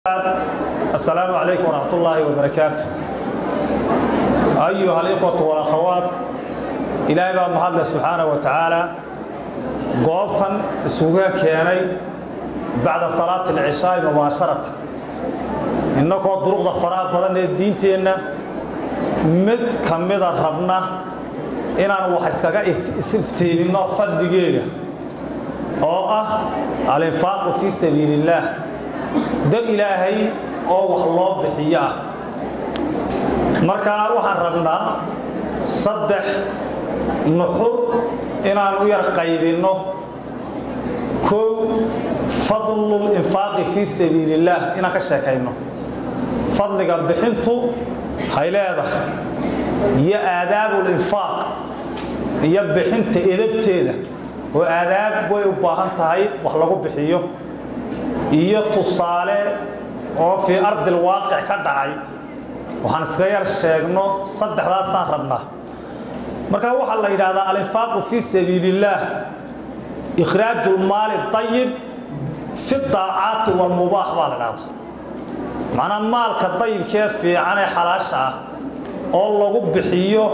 السلام عليكم ورحمة الله وبركاته. أيها الإخوة والأخوات، إلهي بقى محمد سبحانه وتعالى قوبتا سوغا كياني بعد صلاة العشاء مباشرة إنكم الضروق ضفراء بدن الدين تينا مد كمدا ربنا إن أنا وحسكا استفتيننا فضلقية أو الإنفاق في سبيل الله دل إلهي أو الله بحياه مركا وحن ربنا صدح نحر إن أنو يرقيبينه كو فضل الإنفاق في سبيل الله إنك الشاكينه فضلك بحنته هيلاده يا آداب الإنفاق يا بحنت إذبتيده وآداب ويباهنتهي وحلقوا بحيه iyo tusaale oo fi ard alwaaqic ka dhacay waxaan iska yar sheegno saddexdaas aan rabnaa marka waxa la yiraahdaa al-infaq fi sabilillah ikhraj al-mal at-tayyib fi at-ta'at wal-mubah wala macna maalka tayyibka fiican ee xalaasha oo lagu bixiyo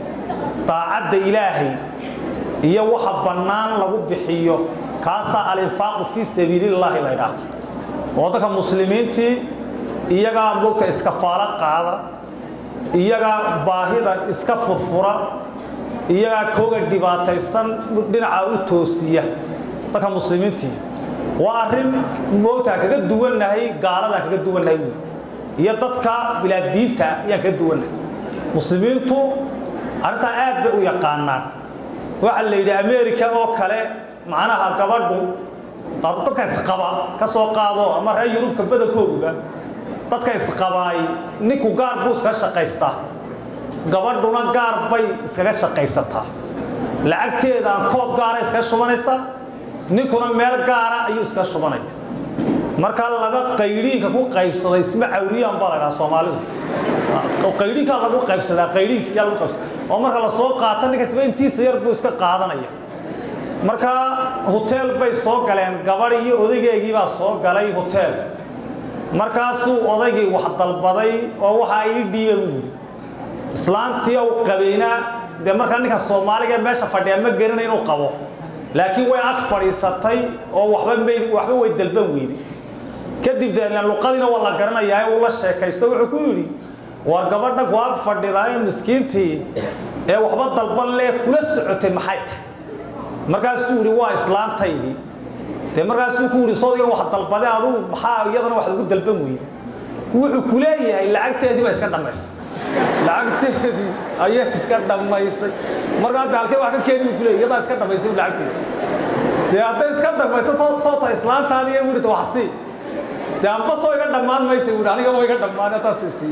taacada ilaahay iyo waxa banaan lagu bixiyo kaasa al-infaq fi sabilillah la yiraahdaa wadaka muslimiinti iyaga moogta iska faala qaada iyaga baahida iska furfura iyaga kooga dhibaataysan dhinaca u toosiya dadka muslimiinti waa arin moogta kaga duwanahay gaalada kaga duwanahay iyo dadka bilaadiinta ayaa kaga duwanahay muslimiintu arrinta aad bay u yaqaanaan waxa la yiraahdaa America oo kale macnaha gabadhu dadka isqaba ka soo qaado ama reer Yurubka badankooda dadka isqabaay ninku gaar buu iska shaqaysta gabadhuna gaar bay iskaga shaqaysataa lacagteeda kood gaar iska shubanaysa ninkuna meel gaar ayuu iska shubanaya marka laga qayliinka ku qaybsaday isma awriyaan baa Soomaalidu oo qayliinka lagu qaybsadaa qayliinka yaa lagu qaybsadaa oo marka la soo qaato ninka isba intiisa yar buu iska qaadanaya marka hotel bay soo galeen gabadh iyo odaygeegii baa soo galay hotel markaasuu odaygii wax dalbaday oo waxa ay dhiibay islaantii oo qabeena de marka ninka Soomaaliga meesha fadhiya ma garanay inuu qabo laakiin way ag fadhiisatay oo waxba way dalban weeyday kadib deena luqadina wala garanayaa oo la sheekaysto wuxuu ku yiri war gabadha ku ag fadhiday miskiintii ee waxba dalban leh kula socotay maxay tahay markaasuu yiri waa islaantaydi te markaasuu ku yiri soo wax dalbaday adu maxaa iyadana wax ugu dalban weeyday wuxuu ku leeyahay lacagteedii baa iska dhamaysay lacagteedii ayaa iska dhamaysay markaa dalkay wax ka keenay ku leeyahay iyada iska dhamaysay lacagteedii te hadda iska dhamaysay soo ta islaantaadii ay wurida wax si te amba soo iga dhamaan maysay wuri aniga way iga dhamaan taasisi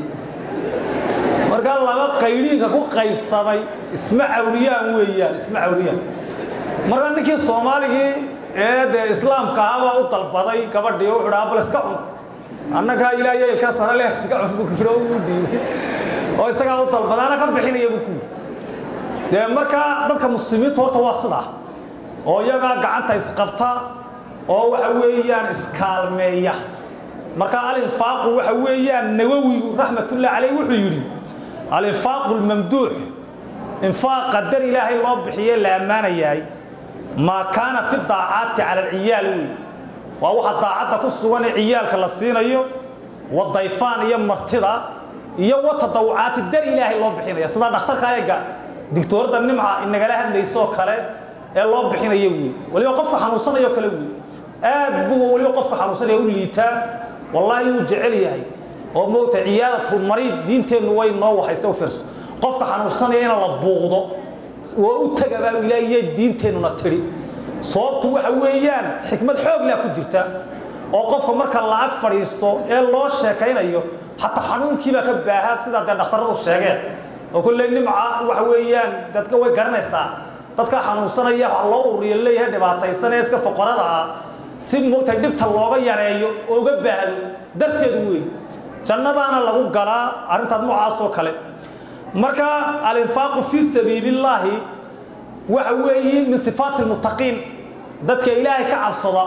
markaa laba qayliinka ku qaybsaday isma awriyaan weeyaan isma awriyaan marka ninkii Soomaaliga ee islaamka ah u dalbaday gabadhii oo xiraab la iska cun annaka ilaahay ka sare leh iska cun ku jiro u diiday oo isaga u dalbadana ka bixinaya ku marka dadka muslimiinta horta waa sida oo iyaga gacanta isqabta oo waxa weeyaan iskaalmeeya marka al-infaq waxa weeyaan Nawawi rahmatullahi alayhi wuxuu yiri al-infaq al-mamduh infaq qadar ilaahay loo bixiyay la amaanayay ما كان في الضاعات على العيال وهو الضاعات كسوان عيالك لا سينيو والضيفان يا مرتضى يا وتضوعات الدر الهي لو بخينيا سدا دكتورka ayaga دكتور دنمعه in nagala hadlayso kale ee loo bixinayo wiil waliba qofka xanuunsanayo kale wiil aad buu waliba qofka xanuunsanayo u liita wallahi uu jecel yahay oo moogta ciyaadatu marid diinteenu way noo waxayso firso qofka xanuunsanayo in la buuqdo oo u tagaba ilaahay diinteenu tiri sababtu waxa weeyaan xikmad xoog leh ku jirta oo qofka marka la ag fariisto ee loo sheekaynayo hatta xanuunkiiba ka baaha sida dhakhtaradu sheegeen oo kullee nimca waxa weeyaan dadka way garanaysaa dadka xanuunsanaya waxa loo uriyay leeyahay dhibaataysan ee iska faqarada si moogta dhibta looga yareeyo oo uga baahdo darteedu weey jannadana lagu galaa arintan noocaas oo kale marka al-infaq fi sabilillah waxa weeyii min sifaat al-muttaqin dadka ilaahay ka cabsada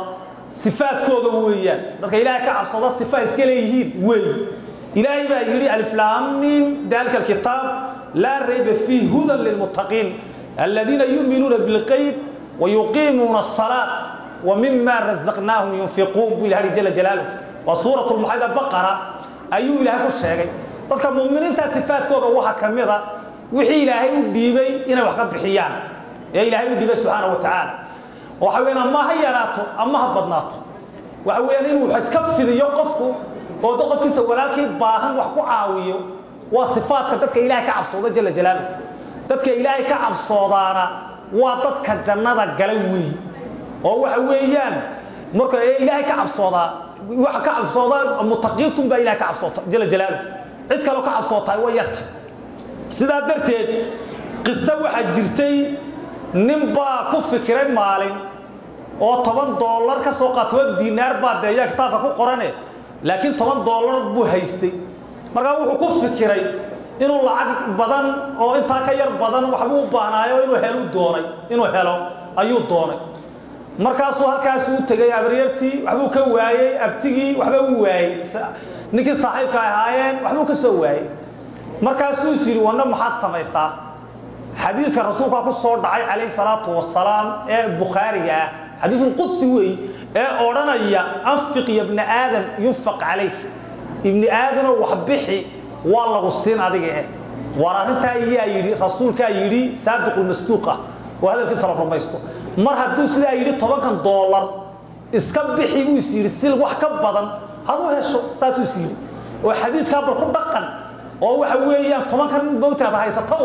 صفات كوغا ويان dadka ilaahay ka cabsada sifa iska leeyihiin way ilaahay baa yiri alif lam mim dalka alkitab la rayba fihi hudan lil muttaqin alladhina yu'minuna bil ghaib wa yuqimuna as-salat wa mimma razaqnahum yunfiqun bil hadi jalla jalaluhu wa suratul muhammad baqara ayu ilaahay ku sheegay dadka muuminiinta sifaadkooda waxa kamida wixii ilaahay u dhiibay inay wax ka bixiyaan ee ilaahay u dhiibay subhanahu wa ta'ala waxa weeyna ma hayaraato ama ha badnaato waxa weeyna inuu wax iska fidiyo qofku oo qofkiisa walaalkii baahan wax ku caawiyo waa sifaadka dadka ilaahay ka cabsooda jalla jalaaluhu dadka ilaahay ka cabsoodaana waa dadka jannada galay weey oo waxa weeyaan marka ilaahay ka cabsooda waxa ka cabsooda muttaqiintun baa ilaahay ka cabsoota jalla jalaaluhu cid kale ka cabsootay way yarta sida darteed qissa waxa jirtay nin baa ku fikiray maalin oo $10 ka soo qaato diinaar baa deeyaa kitaabka ku qorane laakiin $10 buu haystay marka wuxuu ku fikiray inuu lacag badan oo inta ka yar badan wax uu baahnaayo inuu helo ayuu doonay markaasuu halkaas uu tagay abriyartii waxbuu ka waayay abtigii waxba uu waayay ninkii saaxiibka ahaayeen waxbuu ka soo waayay markaasuu yiri wana maxaad samaysaa xadiiska rasuulka ku soo dhacay kaleey salaatu wasalaam ee bukhariga حديث القدسي وي اورانيا انفق يا ابن ادم ينفق عليه ابن ادم وحبخي والله قصين اديغه ورانتا يا يري رسولك يري صادق المصدوقه وهذا الكسر رميستو مر هدو سدا يري $10 اسك بخي بو يسير سيل wax ka badan hadu hesho saasu siiri oo xadiiska bar ku dhaqan oo waxa weeyaan 10 bawtaada haysato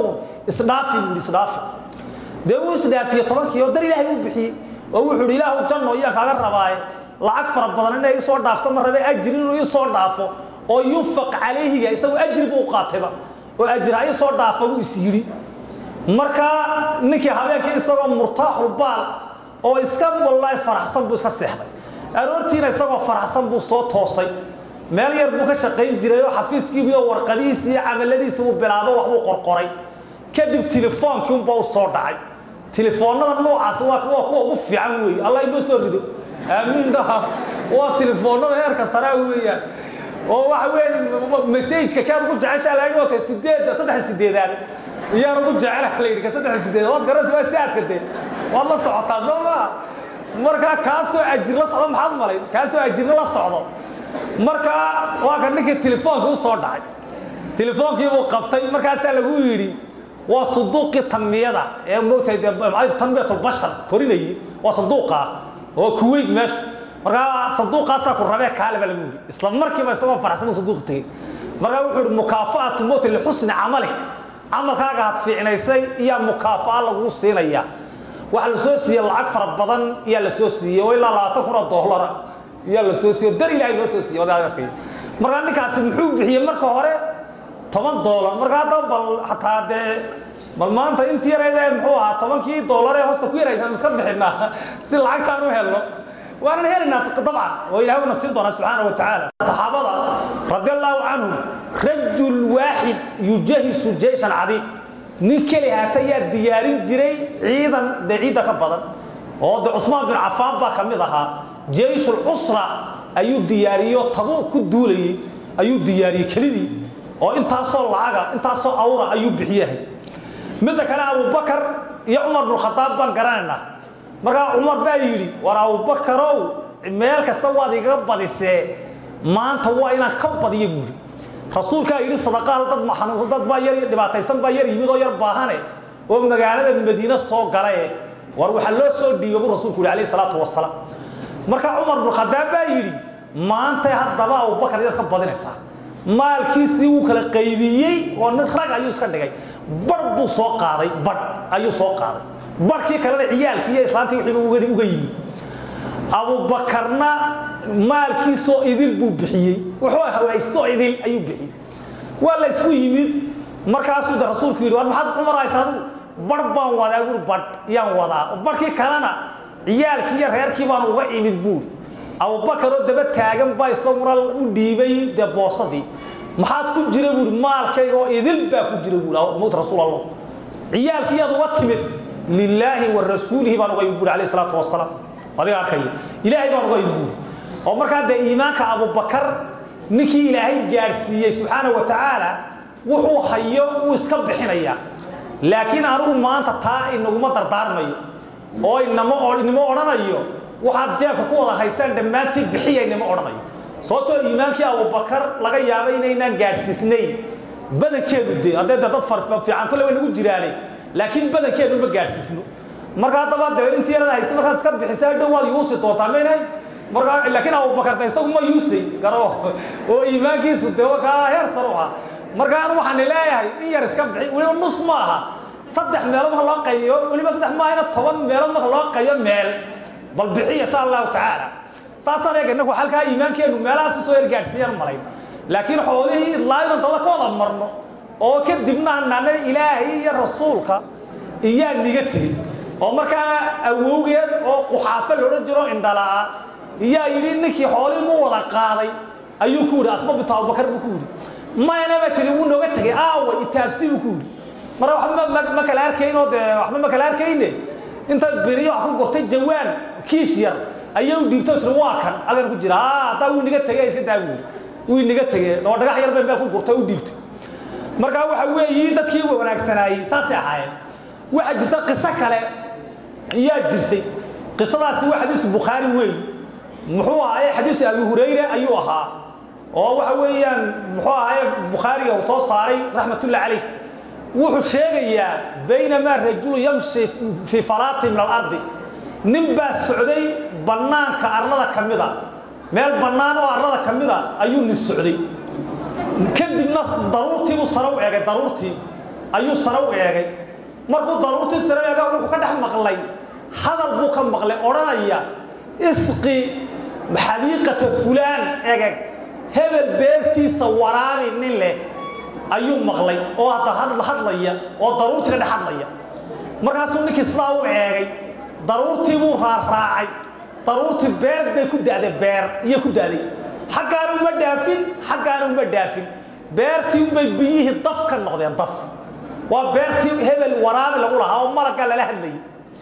isdhaafi deewu isdhaafiyo 10 kiyo dar ilaahay u bixiyay oo wuxuu ilaahu janno iyo kaaga rabaay lacag fara badan inay soo dhaafto mar rabe ajri inuu soo dhaafo oo yufaq calayhiga isagu ajri buu qaatayba oo ajri ay soo dhaafo uu isiri marka ninkii habeenkii isagoo murtaaxul baal oo iska wallahi faraxsan buu iska seexday aroortiina isagoo faraxsan buu soo toosay meel yar buu ka shaqeyn jiray oo xafiiskii iyo warqadiisa iyo amaladiisa uu bilaabo wax uu qorqoray kadib telefoonkii uu soo dhacay تليفوننا نوعاس waa ugu fiican weey Allah inoo soo rido aamin dhaha waa telefoonada heerka sare weeyaan oo waxa weyn message-ka kaad ku jeceshaa la yidhi waa 8 iyo ugu jecelahay la yidhi 8 wad garas waa saadka de waa la socotaa Soomaa marka kaasoo ajir la socdo maxaad malay kaasoo ajir la socdo marka waa kan ninkii telefoonka u soo dhacay telefoonkii uu qabtay markaas lagu yiri وصندوق التنمية ده موتى تنمية البشر كوريني وصندوقه هو كويت مش مرة صندوق أصلا كرباء كهلا بالمودي إسلام مركب بس هو فرحان صندوق تي مرة وحول مكافأة موت لحسن عملك عملك هذا في عنايسي يا مكافأة لو وصينا إياه واحد السوسي يلا أكثر بدن يلا السوسي ولا لا تكون $1 يلا السوسي دري لا السوسي ولا كذي مرة إنك عسمحوب هي مركب هره $10 marka bal hataa de bal maanta intii yareeyay muxuu ahaa $10 ee hoosta ku yaraysan iska bixinaa si lacagtaan u helno waan helnaa dabcan oo ilaahay na siin doona subhanahu wa ta'ala saxaabada radiyallahu anhum rajul waahid yujahisu jayshan adib nikeli hata ya diyaarin jiray ciidan ka badan oo Uthman bin Affan ba kamid ahaa jayshul usra ayuu diyaariyo tabu ku duulayay ayuu diyaariyay kelidii oo intaasoo laaga intaasoo awra ayuu bixiyay mid kale Abu Bakar iyo Umar bin Khattab baan garanayna marka Umar baa yiri war Abu Bakarow meel kasta waad iga badisee maanta waa inaan ka badiyo buuri rasuulka yiri sadaqaal dad ma xanuun dad baa yar dhibaataysan baa yar yimid oo yar baahane oo magaalada Madiina soo galay war waxa loo soo dhiibay rasuulku Kaleey salaatu wassalaam marka Umar bin Khattab baa yiri maanta hadaba Abu Bakar yar ka badinaysa maalkiisii uu kala qaybiyay oo nin rag ayuu iska dhigay bar buu soo qaaday barkii kale ciyaalkii iyo islaantii wixii uga yimid Abu Bakarna maalkiisoo idil buu bixiyay wuxuu hawaysto idil ayuu bixiyay wala isku yimid markaasuu rasuulku yiri war maxaad Umar aysaadu bar baan wadaa gur bad yaan wadaa barkii kalena ciyaalkii iyo reerkii baan uga imid buu Abu Bakar oo daba taagan bay sawral u dhiibay de boosadii maxaad ku jira buu maalkayga oo idil baa ku jira buu mood rasuulullah ciyaalkii aad uga timid lillahi wa rasuulihi baan uga yiri alayhi salaatu wassalaam adiga arkay ilaahay baan uga iibuu oo marka de iimaanka Abu Bakar ninkii ilaahay gaarsiiyay subhanahu wa ta'ala wuxuu hayo uu iska bixinaya laakiin anigu maanta taa inaguma dardaarmayo oo inama oranayo waxaad jeebka ku wada haysan dhamaantii bixiyayna oranayo sababtoo iimaankii Abu Bakar laga yaabay inaynan gaarsiisnayn badankeedu de haday dad fiican kale way nagu jiraanay laakiin badankeedu ma gaarsiisno marka daba intii yarada haysan marka iska bixisay dhawaad yuusi doontaa meenay marka laakiin Abu Bakar isagu ma yuusi garo oo iimaankiisu de waxa heer saruha marka waxaan leeyahay in yar iska bixi waliba nus maaha saddex meelood ma loo qaybiyo waliba saddex ma ayna 10 meelood ma loo qaybiyo meel bal bixi insha Allah ta'ala saasan eegna halka iimaankeenu meelahaas soo ergaarsiiyaan maray laakiin xoolihii ilaahayna dawada ka wada marno oo ka dibna naanay ilaahay iyo rasuulka iyo niga tiri oo marka awowgeed oo quxaafo loo jiro indhalaa iyo yiri ninkii xoolihii mu wada qaaday ayuu ku yiri asbab Abu Bakar buu ku yiri ma yana tiri uu nooga tagay aawa itaabsi buu ku yiri mar wax ma kala arkayno de wax ma kala arkayne inta biriyo wax ku gortay jawaan kiish yar ayuu dhibto tir waa kan algan ku jira taa uu niga tagay iska daawo uu niga tagay oo dhagax yar baa meel ku gortay uu dhibto marka waxa weeyii dadkii wanaagsanay saasi ahaayeen waxa jirta qiso kale ayaa jirtay qisadaasi waa xadiis Bukhari weey muxuu ahaa xadiis Abu Hurayra ayuu ahaa oo waxa weeyaan muxuu ahaa Bukhari oo soo saaray rahmatullahi alayh wuxuu sheegayaa baynama rajul yamshi fi farati min al-ard nimba socday banaanka arlada kamida meel banaan oo arlada kamida ayuu nin socday kadibna daruurtii uu saraw eegay daruurtii ayuu saraw eegay markuu daruurtii saraw eegay wuxuu ka dhex maqlay hadal buu ka maqlay oranaya isqi xadiiqata fulaan eegay hebel beertiisa waraabi nin leh ayuu maqlay oo hadlaya oo daruurtii ka dhex hadlaya markaasuu ninkii sidaa u eegay daruurtii buu raacay daruurtii beer bay ku daaday beer iyo ku daaday xaqaan uma dhaafin beertii bay biyihii daf ka noqdeen daf waa beertii hebel waraabi lagu lahaa oo malaga la hadlay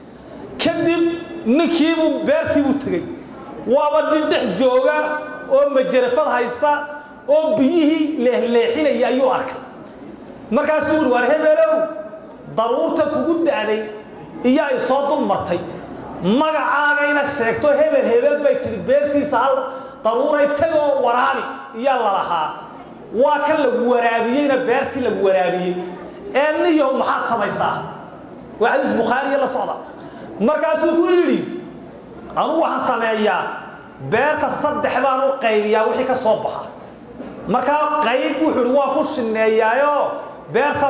kadib ninkii buu beertii buu tagay waaba dhex jooga oo majarafad haysta oo biyihii leexinaya ayuu arkay markaasuu war hebelow daruurta kugu daaday iyo ay soo dul martay magacaaga ina sheegto hebel bay tiri beertiisa hal daruuray tago waraabi iyo la lahaa waa kan lagu waraabiyayna beertii lagu waraabiyay ee niyo maxaad samaysaa waa xadiis Bukhari la socda markaasuu ku yiri anu waxaan sameeyaa beerta saddex baan u qaybiyaa wixii ka soo baxa marka qayb wuxuu waa ku shineeyaayo beerta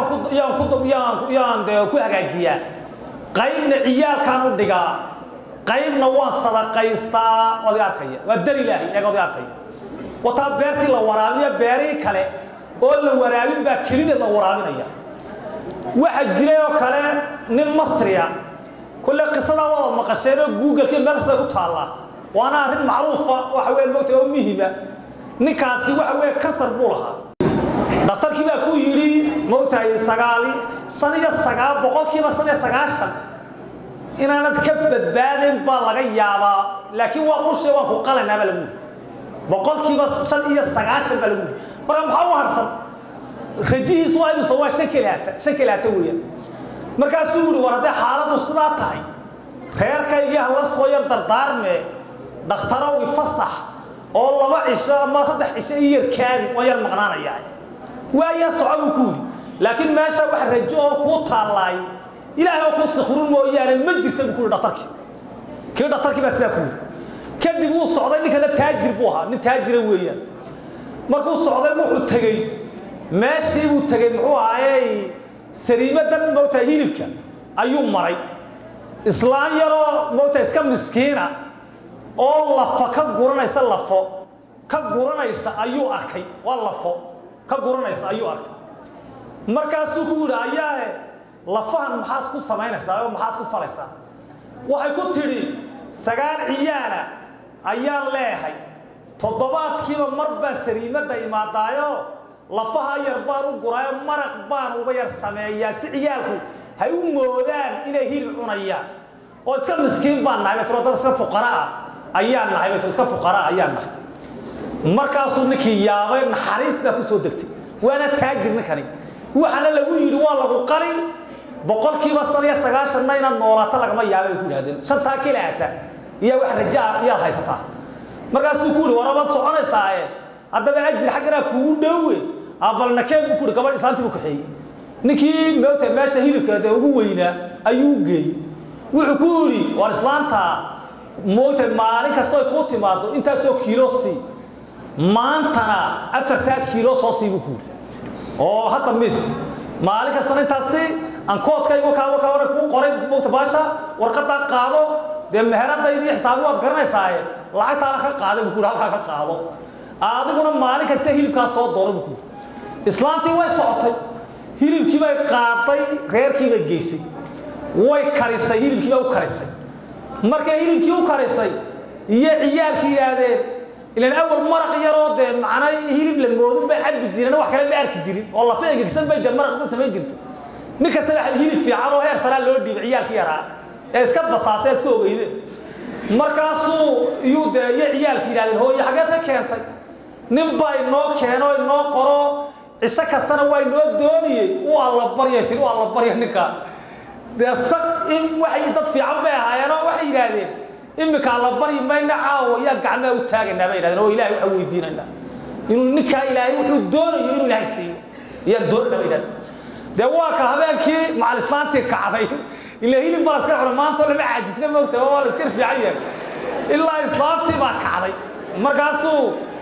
ku hagaajiyaa qaybna ciyaalkan u dhigaa qaybna waa sadaqaystaa oo arkaya waa dar ilaahay ee oo arkaya wata beertii la waraabiyo beeri kale oo la waraabin baa kaliya la waraabinaya waxa jiray oo kale nin Masriya kulli qisada wada maqasheen Google-ka meelsa ku taala waana arrin macruufa waxa weey moogtay oo muhiima ninkaasi waxa weey kasar buu lahaa dhaqtarkii baa ku yiri moogtay saniya 9% inaanad ka badbaadin baa laga yaabaa laakiin waa qushay waa ku qalanaba lagu 9% baa lagu marka maxaa u harsan rajihiisu ay soo shakalaata weeyaan markaasuu yiri war haday xaaladu sidaa tahay reerkayga la soo yar dardaarme dhakhtarow ifasax oo 2 cisho ama 3 cisho yar kaadi oo yar maqnaanaya waaya socod ku yiri laakiin meesha wax rajo oo ku taalaay ilaahay ku sakhruun mooyaane ma jirto ku dhakhtarkii baa sidaa ku kadib uu socday ninka taajir buu ahaa nin taajir weeyaan markuu socday wuxuu tagay meeshii uu tagay muxuu ahaayay sariimadan moota hilibka ayuu maray islaan yaro moota iska miskiina oo lafa ka guranaysa ayuu arkay waa lafo ka guranaysa ayuu arkay markaasuu ku yiri ayaa lafahan maxaad ku samaynaysaa oo maxaad ku falaysaa waxay ku tiri 9 ciyaana ayaa leeyahay toddobaadkiiba mar baa sariimada imaadaayo lafaha yar baan u guraayo maraq baan uga yar sameeyaa si ciyaalku hay u moodaan inay hilib cunayaan oo iska miskiin baan nahay tiro dad iska fuqara ayaan nahay iska fuqara ayaan nahay markaasuu ninkii yaabay naxariis baa ku soo degtay waana taajirna kani waxana lagu yiri waa lagu qali boqolkiiba 90 inaad noolaato lagama yaabay ku yiraahdeen shanta kilaata iyo wax rajaa iyo haysataa markaasuu ku yiri warabad soconaysaa haddaba ajir xaqna kugu dhawey abalna keen ku gabadh isaantii ku xeeyay ninkii moota meesha hilibka ugu weynaa ayuu geeyay wuxuu ku yiri war islaanta moota maalin kasta ay ku timaado inta soo kiilo si maantana 4 kiilo soo siibu ku oo hadda mis maalin kasta intaasi aan koodkaygu ka waran ku qoray moota baasha warqada qaado de meheradaydi xisaabu waad garanaysaa lacagta ka qaado ku halka ka qaado adiguna maalin kasta hilibka soo doono ku islaantii way socotay hilibkii bay qaaday reerkii bay geysay way karisay hilibkii bay u karisay markay hilibkii u karisay iyo ciyaalkii yiraahdeen ilaan awal maraq yaroo de macna hilib la moodo bay cabbi jireen wax kale ma arki jirin oo la feegaysan bay de maraq ku sameyn jirtay ninka sabax hilib fiican oo heer sare loo dhiibay ciyaalkii yaraa ee iska basaasay iska ogeeyeen markaasuu iyo de ciyaalkii yiraahdeen hooyo xageed ka keentay nin bay noo keeno noo qoro isha kastana way noo dooniyay oo alla baryay oo alla baryay ninka deesaq in waxay dad fiican bay ahaayeen oo waxay yiraahdeen imika alla bari mayna caawo ya gacma u taaganaa bay yiraahdeen oo ilaahay waxa weydiinayna inuu ninka ilaahay wuxuu doonayo inuu ilaahay siiyo ya doonayna bay yiraahdeen de waa ka habeenkii macal islaantii kacday ilaa hilib balaska xurmaanto lama caajisna moogta oo la iska fiican yahay ilaa islaantii baa kacday markaasuu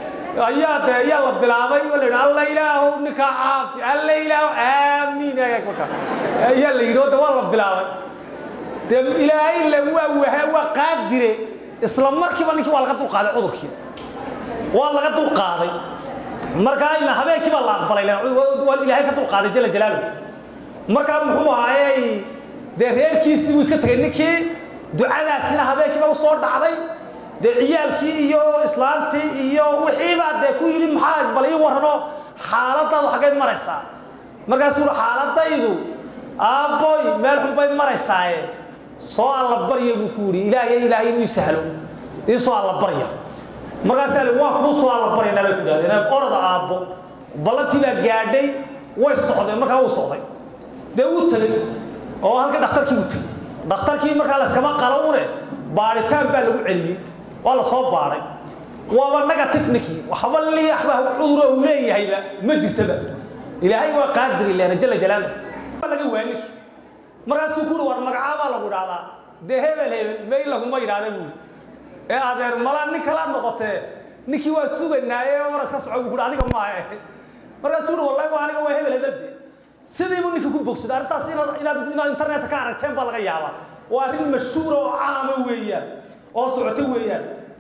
ayaa la bilaabay wala alla ilaahu ninka caafi alla ilaahu aamiin ayaa la yidhi waa la bilaabay de ilaahay la waa qaadire isla markiiba ninkii waa laga dulqaaday cudurkii waa laga dulqaaday markaa ila habeenkii baa la aqbalay waa ilaahay ka dulqaaday jalla jalaaluhu markaa muxuu ahaayay de reerkiisii uu iska tagay ninkii ducadaasina habeenkii baa soo dhacday de ciyaalkii iyo islaantii iyo wixii baa de ku yiri maxaa bal ii warano xaaladda xagay maraysaa markaasuu xaaladaydu aaboy meel xun bay maraysaa soo alla baryo buu ku yiri ilaahay inuu sahlo soo alla baryo markaasuu waa ku soo alla baryo nabi ku daadeen orada aabo balantii baa gaadhay way socday markaa uu socday de uu tagay oo halka dhakhtarkii markaa la iskama qalawne baaritaan baa lagu celiyay wala soo baaray waa negative niki waxba liixba cudur uu leeyahay ma jirtaba ilaahay waa qaadir ilaahay jalla jalaaluhu laga waaniki markaasuu ku war magacaaba lagu dhaadaa de hebel meel lagu ma yiraahdo buu adeer mala nin kala noqotee niki waa suganaaye oo iska socod ku adiga ma aha markaasuu wallahi waa aniga waa hebel sidii buu niki ku bogsaday arrintaas inaad internet ka aragteen baa laga yaabaa waa arrin mashhuur oo caam weeyaan oo socotay weeyaan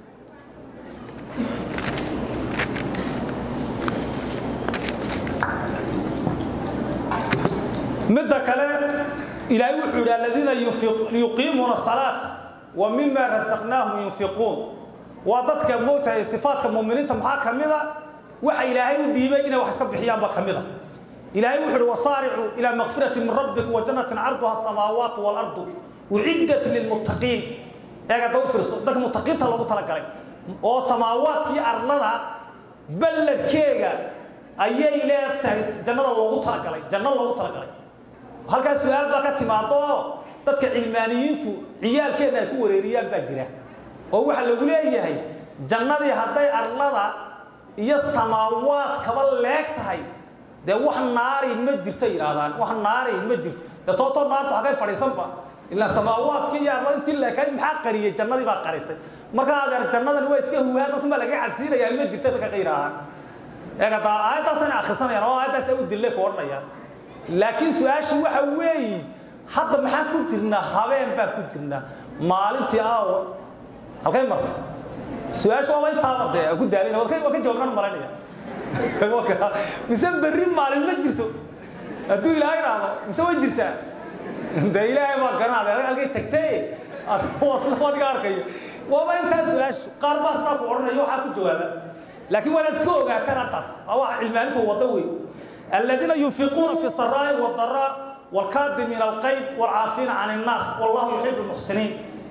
midda kale ilaahay wuxuu yiri alladina yuqiimuna as-salata wa mimma razaqnahum yunfiqun wa dadka mootay sifaadka muuminiinta maxaa kamida waxa ilaahay u dhiibay inay wax iska bixiyaan ba kamida ilaahay wuxuu yiri wasari'u ila maghfiratin min rabbikum wa jannatin 'arduha as-samawati wal ardu u'iddat lil muttaqin eega dad firso dadka muttaqiinta lagu tala galay oo samaawaadkii arlada balladkeega ayay leedahay jannada loogu tala galay halkaas su'aal baa ka timaado dadka cilmaaniyiintu ciyaalkeena ay ku wareeriyaan baa jira oo waxa lagu leeyahay jannadii haday arlada iyo samaawaad kaba leegtahay de wax naari ma jirto yiraahdaan wax naari ma jirto sababtoo naartu xagay fadhiisanba ila samaawaadkii iyo arlada intii leekay maxaa qariyay jannadii baa qarisay marka adeer jannadan way iska huwaado kuma laga cabsiinaya ma jirto dadka qeyraan eega taa aayadaasna akhrisanayaan oo aayadaas ay u dilay koodnayaan laakiin su'aashu waxa weey hadda maxaa ku jirnaa habeen baa ku jirnaa maalintii aawo halkay martay su'aashu waa inta badde ku daalina waa ka jawaabna maranaya mise berri maalin ma jirto hadduu ilaahay raado mise way jirtaa de ilaahay ma garanaa halkay tagtay wasna wadiga arkayo waa inta su'aashu qaar baa saa ku oranayo waxa ku jawaaba laakiin wala isku ogaataan artaas waa cilmaantu wada weey الذين ينفقون في السراء والضراء والكاظمين الغيظ والعافين عن الناس والله يحب المحسنين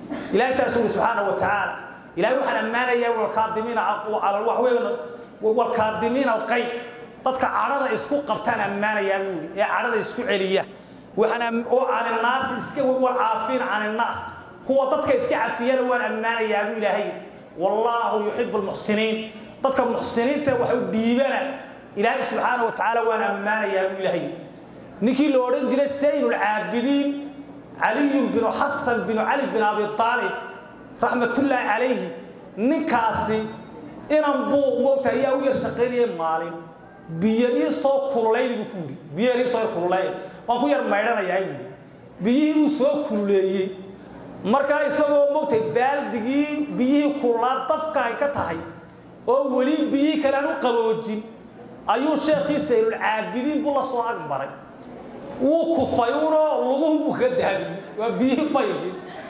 إلهي سبحانه وتعالى إلهي وحنا أمانة والكاظمين على الوحوين والكاظمين القيد dadka carada isku qabtaan amaana yaa wiil ee carada isku celiya waxana oo aan naas iska wal caafin aan naas kuwa dadka iska cafiyana waan amaana yaa ilaahay wallahu yuhibbul muhsinin dadka muhsiniinta waxa uu diibana ilaahay subhanahu wa ta'ala waan amaana yaa ilaahay ninkii loo oran jiray sayyidul aabidiin ali ibn hasan ibn ali ibn abi talib rahmatullahi alayhi ninkaasi inaan buu mootay yaa u yar shaqeynayay maalin biyay soo kululay ku yiri biyay soo kululay waan ku yar maydhanayaa biyay soo kululeeyay marka isagoo mootay baaldigii biyay kulula dafka ay ka tahay oo wali biyay kala u qaboojin ayuu sheekhiisa sayyidul aabidiin buu la soo agmaray uu ku fayuno lagu ka daadi waa biyay bayri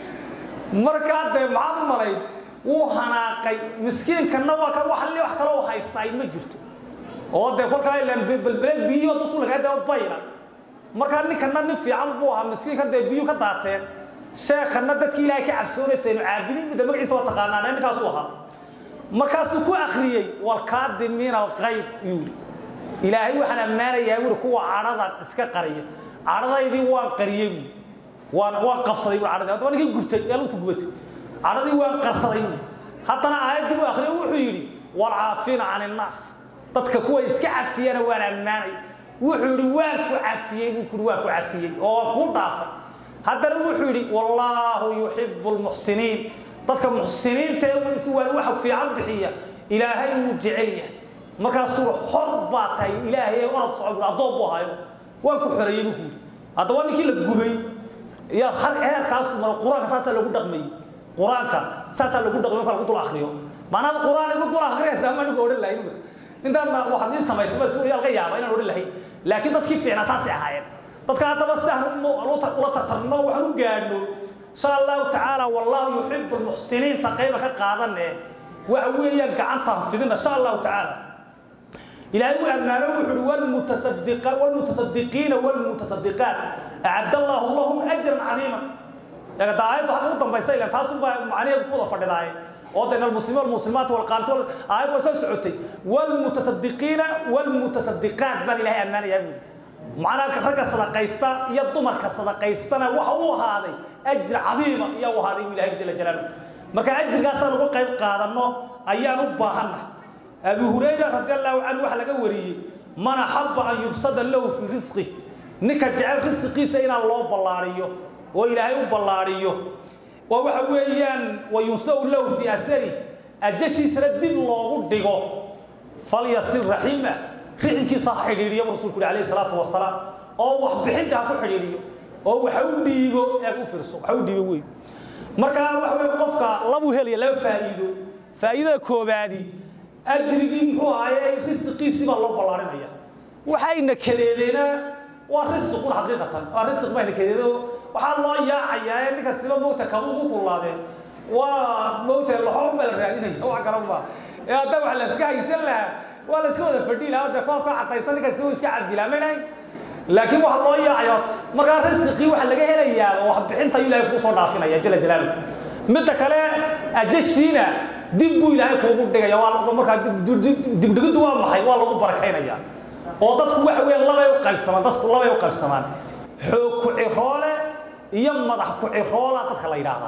marka de maamulay uu hanaaqay miskiinka waa ka wax kale oo haystay ma jirto oo de kolka ilaan balbal biyo tusu laga daa bayra marka ninkan nin fiican buu ahaa miskiinka de biyo ka daateen sheekhana dadkii ilaahay ka cabsoonaysay inuu caabidin mid magaciisa waa taqaanaan ninkaas uu ahaa markaas uu ku akhriyay wal kaadimiin al qayd ilaahay waxaan amaanayaa inuu kuwa carada iska qariyo caradaydii waan qariyay waan qabsaday carada hadda ninkii gubtay ee lu tugubatay caradii waan qarsaday haddana aayadii uu akhriyay wuxuu yiri wal caafina an الناس dadka kuwa iska cafiyana waan amaanay wuxuu yiri waan ku cafiyay waan ku cafiyay oo ku dhaafay haddana wuxuu yiri wallahu yuhibbul muhsinin dadka muhsiniinta waa wax fiican bixiya ilaahay uu jecel yahay markaas uu xor baatay ilaahay oo socod adoob u hayo waan ku xoreeyay wuxuu hadda waa ninkii la gubay ya hal eerkaas quraanka saasa lagu dhaqmay quraanka saasa lagu dhaqmay marka lagu dul akhriyo maana quraanka lagu dul akhriyo sama lagu oran lahayn intaan waxa ay samaysay soo yaalka yaaba inaan oran lahayn laakiin dadkii fiicnaa saas ay ahaayeen dadka hadaba sahlan loo tartarno waxaan u gaadhno insha Allah ta'ala wallahu yuhibbul muhsinin taqayba ka qaadanay waxa weeyaan gacanta fidina insha Allah ta'ala ilaahay uu amaano wuxuu wal mutasaddiqiina wal mutasaddiqat a'adda Allah lahum ajran 'azima yaga daayad waxa u dambaysay ilaa taas baa macnaheedu ku fadhidaay oo dadna muslimaan muslimaat wal qaantool aayad way soo socotay wal mutasaddiqat bal ilaahay amaano yaa macnaha ragga sadaqaysta iyo dumarka sadaqaystana waxa uu ahaaday ajr 'azima iyo uu ahaaday ilaahay jalla jalaaluhu marka ajrigaas aan uga qayb qaadano ayaan u baahanahay أبي هريرة رضي الله عنه وحلا جوري من حب أن يبصد له في رزقه نكجعل رزقي سينا الله باللاريو وإلهي باللاريو ووحويان وينسو له في أسره الجشي سرد الله ودقه فليصل رحمه رحمك صح حريري رسولك عليه الصلاة والسلام أو وحبحنتها كل حريري أو وحوديجو يقول فرسو وحوديجو مركا وحوي قفك الله بهلي لا فائدة كوبادي أدري هو أي رزق سيب الله بالله وحين كلينا ورزق حقيقة ورزق ما كلينا وحال الله يا عيان كسب موت كابوه كل هذا وموت الحرب الرادين جوا كرامة يا دم على سكاي يسلا ولا سكوا الفردين هذا كم حتى يصير كسبوا سكاي بلا مناي لكن وحال الله يا عيان مرة رزقي وحال لقيه ليا وحب حين تيلا يبصر نافنا يا جل جلاله متى كلا أجشينا دبوا إلى كوكب دقة يا والله مركا دبوا دوا محي والله بركينا يا وضدك واحد الله يوقف السمان ضدك الله يوقف السمان حك عقالة يوم مضحك عقالة تدخل إلى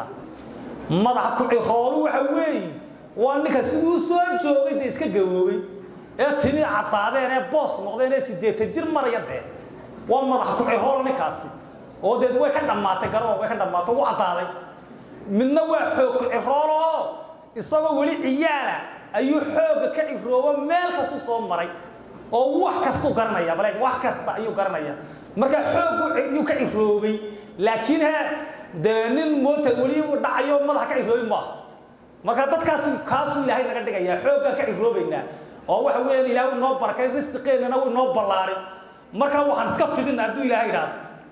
مضحك عقالة وحوي وأنك سدوس جوي ديسك جوي تني عطارة أنا باص مقدرة سيدة تجر مرة يده ومضحك عقالة نكاسي وده دوا كذا ما تجروا وكذا ما تو عطارة من نوع حك عقالة isagoo wali ciyaala ayuu xooga ka cigroobo meel kasto soo maray oo wax kasto garanaya bal wax kasta ayuu garanaya marka xoogu ayuu ka cigroobay laakiin nin moota wali uu dhacayo madax ka cigroobay ma marka dadkaas kaasu ilaahay naga dhigaya xooga ka cigroobayna oo waxa weeyaan ilaahay noo barakay risqeena uu noo ballaaray marka waxaan iska fidin aduu ilaahay raad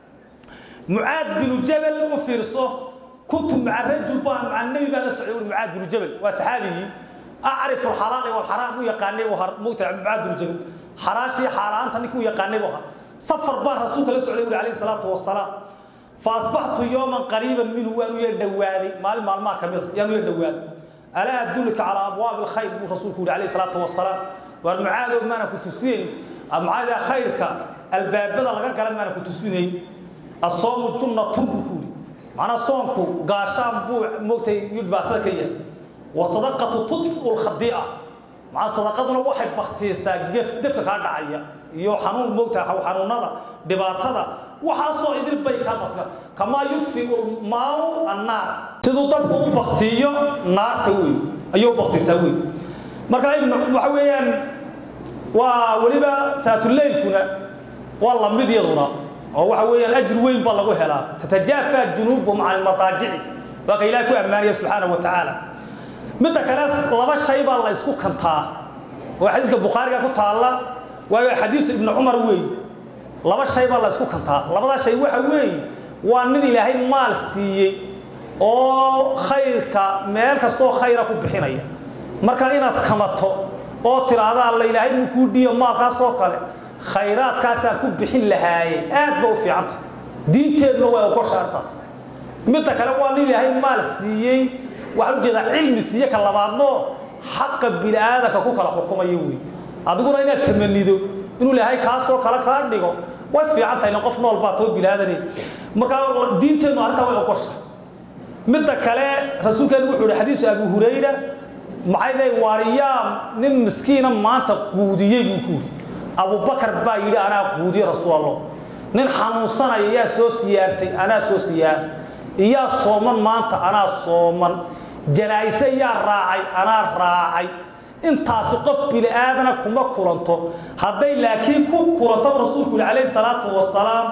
Mu'aad bin Jabal u fiirso كنت مع الرجل مع النبي بن سعود معاذ بن جبل وصحابه اعرف الحلال والحرام ويقاني موت معاذ بن جبل حراشي حرام تنكو يقاني بها سفر بار رسولك الله عليه الصلاه والسلام فأصبحت يوما قريبا منه وأنو يدوادي مال ما كمل يانو يدوادي ألا أدلك على أبواب الخير رسولك عليه الصلاة والسلام والمعاذ ما أنا كنت سين معاذ خيرك الباب بدل قال ما أنا كنت سين الصوم جنة تنبكولي معنا صومك قاشام بو موتي يدباتك إياه والصدقة تطفئ الخطيئة مع صدقتنا واحد بختيسا دفك هذا عيا يو حنون موتى أو حنوننا دباتنا وحصو إذ البيت كما يطفئ الماء النار سيدو طبقوا بختيو نار توي أيو بختيساوي مركا ابن وحويان ولبا ساعة الليل كنا والله مديضنا وحويان أجر وين بالله هلا تتجافى جنوبهم عن المضاجع وقيلاك أمانية سبحانه وتعالى متى كلاس لما شيء بالله يسكو كنتا وحديث البخاري كنت الله وحديث ابن عمر وي لما شيء بالله يسكو كنتا لما شيء وحوي وأن إلهي مال سي أو خيرك مالك سو خيرك بحناية مركا إنا تكمتو أو ترى هذا الله إلهي مكودي مالك سو كله خيرات كاسا كوب بحين لهاي أدبو في عطا دين تبلو ويقوش أرتاس متى كلاس وأن إلهي مال سي waxaan jeedaa cilmi siya ka labaadno xaq bilaadaka ku kala xukumayo weey adiguna inaad tamanido inuu ilaahay ka soo kala ka dhigo way fiican tahay in qof nool baa too bilaadani marka diinteenu arrinta way oqosha mid kale rasuulkeenu wuxuu yiri xadiis Abu Hurayra maxay waariyaan nin miskiina maanta quudiyay buu ku Abu Bakar baa yiri ana quudiyay rasuulullah nin xanuunsanaya yaa soo siyaartay ana soo siyaartay iya sooman maanta ana sooman جنايسة يا راعي أنا راعي أنت سقط بلادنا كم كورنتو هذا لكن كم كورنتو رسولك عليه الصلاة والسلام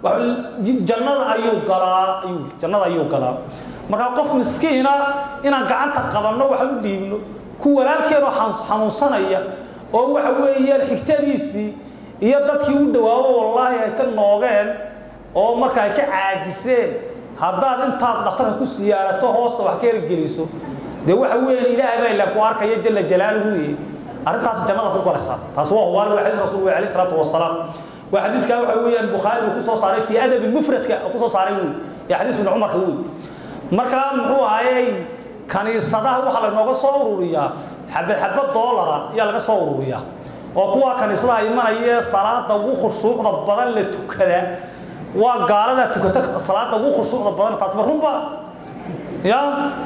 جنة أيوب قلا جنة أيوب قلا مرة قف مسكينة إن قعدت قبلنا وحلو دينه كورال كيرو حنوصنا أو حوي الحكتريسي يدك يودوا والله كان نوغان أو مرة كعاجزين هذا أنت دكتور كسيارته هوست وحكي الجليسو ده وحوي إلى أبي الله كوارك يجل جلاله أرنت جمال في القرصة تصوّر هو الحديث رسول الله عليه الصلاة والسلام وحديث كان وحوي البخاري وقصص صاري في أدب المفرد كقصص صاري يا حديث ابن عمر هو مركام هو هاي كان يصدق وحلا نوقع صوروريا حبة دولار يلا صوروريا وقوة كان يصدق إيمان هي صلاة وخشوع ربنا اللي تكذا وقالنا تكتك صلاة وخشوع ربنا تصبر ربا يا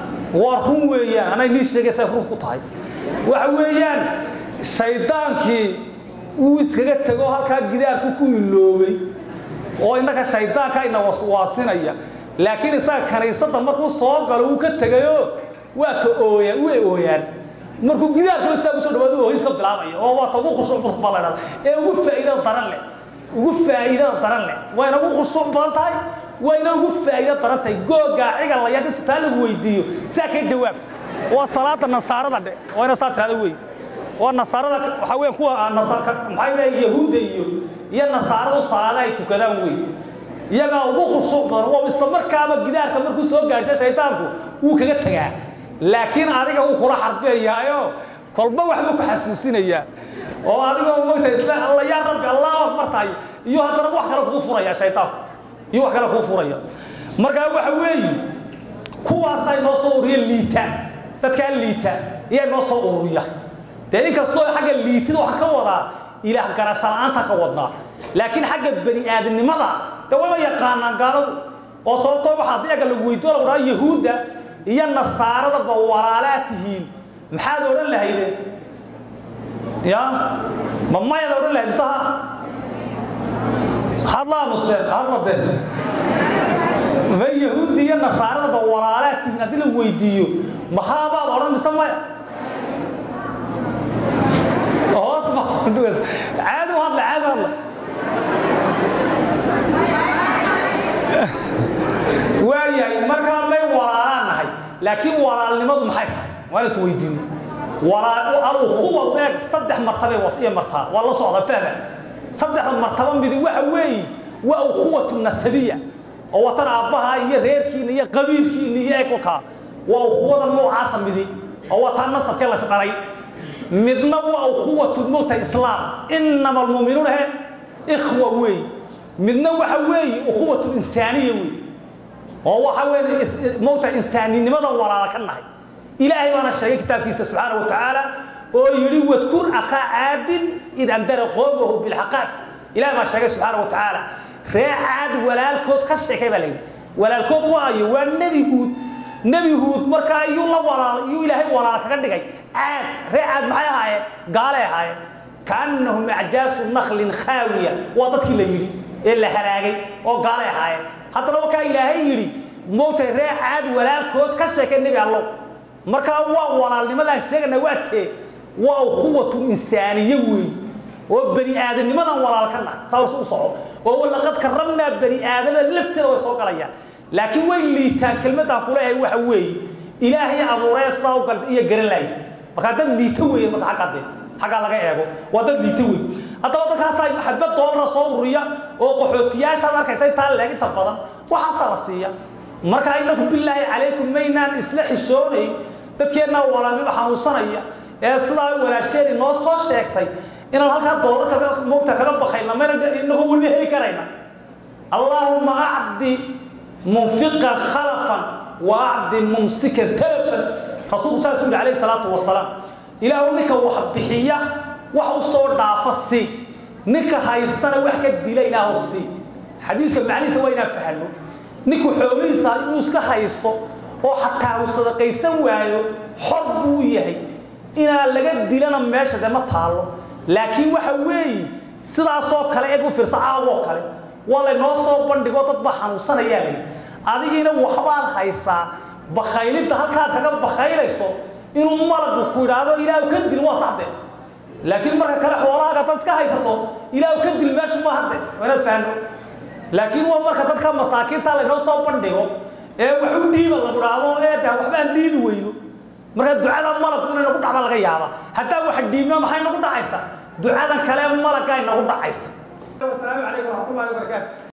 ورويا أنا ليش جالس أروح قطعي وحويان شيطان كي ويسكت تجوها كجدار كوكو اللوبي وإنك شيطان كاين واسواسنا يا لكن إذا كان يصدق مركو صاق قالوا كتجيو وكأويا ويان مركو جدار كل سنة بسوا دبادو يسكت بلامي هو طبوخ خشوع ربنا إيه وفائدة ضرر وفائدة ضرر وين أبو خشوع بالتاي وين أبو فائدة ضرر تاي جوجا عقل الله يدي فتالو ويديو ساكت جواب وصلاة النصارى ده وين صلاة هذا وين والنصارى حوين كوا النصارى محايل يهوديو يا النصارى وصلاة يتكلم وين يجا أبو خشوع ضرر ومستمر كامل جدار كمل كوسو جالس شيطانكو وكذا تجاه لكن هذا هو كل حرب يا أيوه كل ما واحد حسوسين يا وهذا هو موت إسلام الله يا رب الله أكبر تاي يو هذا روح كلا كفر يا شيطان يو كلا كفر يا مرجع وحوي كوا ساي نصور الليتا تتكلم الليتا هي نصور يا تاني كسر حاجة الليتا وحكوا ولا إلى كرشان أنت كودنا لكن حاجة بني آدم ماذا تقول يا قانا قالوا وصوتوا واحد يقول ويتوا ولا يهودا هي النصارى بورالاتهم محاد ولا لا هيدا يا ماما يا ولا لا بصها هذا مسلم هذا ده ما يهودي النصارى بورالاتهم هذول ويديو محابا ولا مسمى اسمع عادوا هذا عاد والله وياي مركا ما ورالان هاي لكن ورال لماذا ما حيتها ولا سويدين ورال الأخوة ذاك صدح مرتبة وطية مرتبة والله صعد فاهم صدح المرتبة بدي وحوي وأخوة النسبية أو ترى أبها هي غير كين هي قبيل كين هي كوكا وأخوة المعاصم بدي أو ترى النصب كلا سقري مدنا وأخوة الموت إسلام إنما المؤمنون إخوة وي مدنا وحوي أخوة الإنسانية وي waxa weyn moota insaanimada walaala ka nahay ilaahay waana sheegay kitaabkiisa subhanahu wa ta'ala oo yiri wadkur akha aadin id andara qawmuhu bil haqaf ilaahay ma sheegay subhanahu wa ta'ala reecaad walaalkood ka sheekay balay walaalkood waayo waa nabi huud marka ayuu la walaal iyo ilaahay walaal kaga dhigay aad reecaad maxay ahaayeen gaalay ahaayeen kaannahum a'jaasu nakhlin khawiya waa dadkii la yiri ee la haraagay oo gaalay ahaayeen haddana waxa ilaahay yiri moota reecaad walaalkood ka sheekay nabi allah marka waa walaalnimadan sheegana waatee waa quwwatu insaaniye weey oo bani aadamnimadan walaalkana saarsu u soco oo wallaqad karramna bani aadama lafteeda way soo galayaan laakiin way liitaan kelmadda ku leeyahay waxa weey ilaahay abuuraysa oo gal iyo garan laay marka dad liita weey marka xaga laga eego waa dad liita weey hadaba dadkaas ay xabad doolar soo ururiya oo qaxootiyaasha arkaysa inta leeg inta badan waxa la siiya marka inagu billahi alaykum maynaan isla xishoonay dadkeena walaami xanuunsanaya ee sida walaasheen noo soo sheegtay in halka doolarka moogta kaga baxayna ma inagu wali heli karayna allahumma a'di munfiqan khalafan wa a'di mumsikan talafan rasuul sallallahu alayhi salatu wassalam ilaahu ninka wax bixiya wax u soo dhaafasi ninka haystana wax ka dilay ilaahu si xadiiska macnihiisa waa inaan fahmo ninku xoolihiisa inuu iska haysto oo xataa uu sadaqaysan waayo xor buu yahay ina laga dilana meesha ma taalo laakiin waxa weey sidaas oo kale eeg u fiirsaawo kale wala noo soo bandhigo dad ba xanuunsanaya adigiina waxbaad haysaa bakhaylida halka kaga bakhaylayso inuu malagu ku yiraahdo ilaahu ka dil waa saxde laakiin marka kale xoolaha dad iska haysato ilaahu ka dil meesha ma hadde wana faano laakiin waa marka dadka masaakiinta la noo soo bandhigo ee wax u dhiiba lagu raado ee waxba aan dhiibi weyno marka ducada malak inuu nagu dhacdo laga yaaba hatta wax dhiibna maxay nagu dhacaysa ducada kale malak ay nagu dhacaysa. Assalaamu alaykum wa rahmatullahi wa barakatuh.